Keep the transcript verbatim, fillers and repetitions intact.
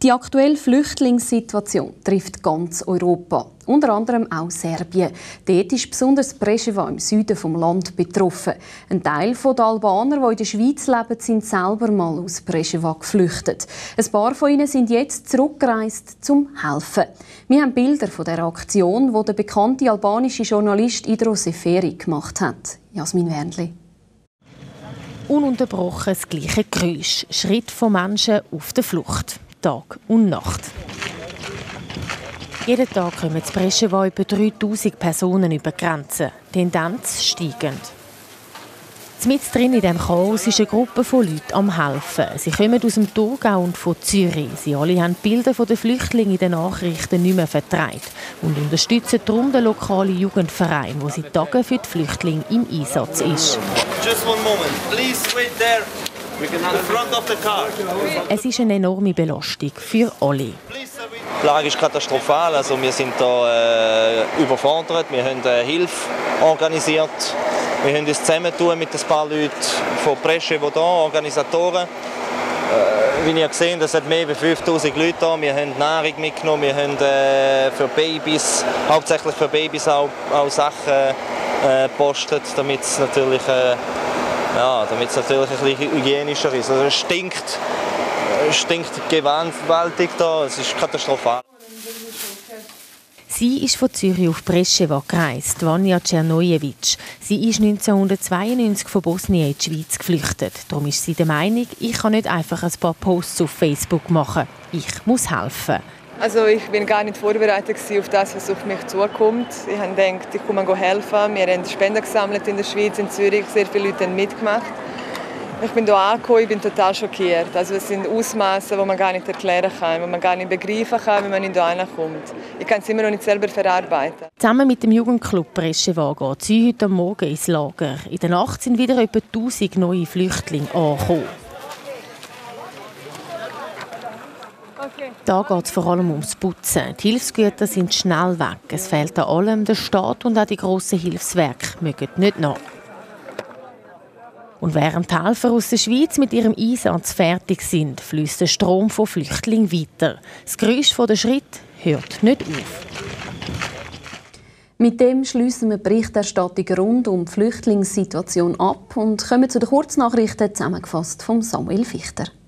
Die aktuelle Flüchtlingssituation trifft ganz Europa, unter anderem auch Serbien. Dort ist besonders Preševa im Süden des Landes betroffen. Ein Teil der Albaner, die in der Schweiz leben, sind selber mal aus Preševa geflüchtet. Ein paar von ihnen sind jetzt zurückgereist, zum helfen. Wir haben Bilder von der Aktion, die der bekannte albanische Journalist Idro Seferi gemacht hat. Jasmin Wernli. Ununterbrochen das gleiche Geräusch. Schritt von Menschen auf der Flucht. Tag und Nacht. Jeden Tag kommen in Preševa etwa dreitausend Personen über die Grenze. Tendenz steigend. Mitten drin in diesem Chaos ist eine Gruppe von Leuten am Helfen. Sie kommen aus dem Thurgau und von Zürich. Sie alle haben Bilder von den Flüchtlingen in den Nachrichten nicht mehr vertreibt und unterstützen darum den lokalen Jugendverein, der seit Tagen für die Flüchtlinge im Einsatz ist. Just one moment. Please wait there. We can the front of the car. Es ist eine enorme Belastung für alle. Die Lage ist katastrophal. Also wir sind da äh, überfordert. Wir haben äh, Hilfe organisiert. Wir haben uns zusammentun mit ein paar Leuten von Preševa hier, Organisatoren. Äh, wie ihr seht, es hat mehr als fünftausend Leute hier. Wir haben Nahrung mitgenommen, wir haben äh, für Babys, hauptsächlich für Babys auch, auch Sachen gepostet, äh, damit es natürlich, äh, ja, damit es natürlich ein bisschen hygienischer ist. Also es stinkt, es stinkt gewaltig hier, es ist katastrophal. Sie ist von Zürich auf Preševa gereist, Vanja Černojević. Sie ist neunzehnhundertzweiundneunzig von Bosnien in die Schweiz geflüchtet. Darum ist sie der Meinung, ich kann nicht einfach ein paar Posts auf Facebook machen. Ich muss helfen. Also ich bin gar nicht vorbereitet auf das, was auf mich zukommt. Ich habe gedacht, ich komme helfen. Wir haben Spenden gesammelt in der Schweiz, in Zürich. Sehr viele Leute haben mitgemacht. Ich bin hier angekommen, ich bin total schockiert. Also es sind Ausmaße, die man gar nicht erklären kann, die man gar nicht begreifen kann, wenn man nicht hierher kommt. Ich kann es immer noch nicht selber verarbeiten. Zusammen mit dem Jugendclub Preševa geht sie heute Morgen ins Lager. In der Nacht sind wieder etwa tausend neue Flüchtlinge angekommen. Okay. Da geht es vor allem ums Putzen. Die Hilfsgüter sind schnell weg. Es fehlt an allem. Der Staat und auch die grossen Hilfswerke mögen nicht nach. Und während die Helfer aus der Schweiz mit ihrem Einsatz fertig sind, fließt der Strom von Flüchtlingen weiter. Das Geräusch der Schritte hört nicht auf. Mit dem schließen wir die Berichterstattung rund um die Flüchtlingssituation ab und kommen zu den Kurznachrichten, zusammengefasst von Samuel Fichter.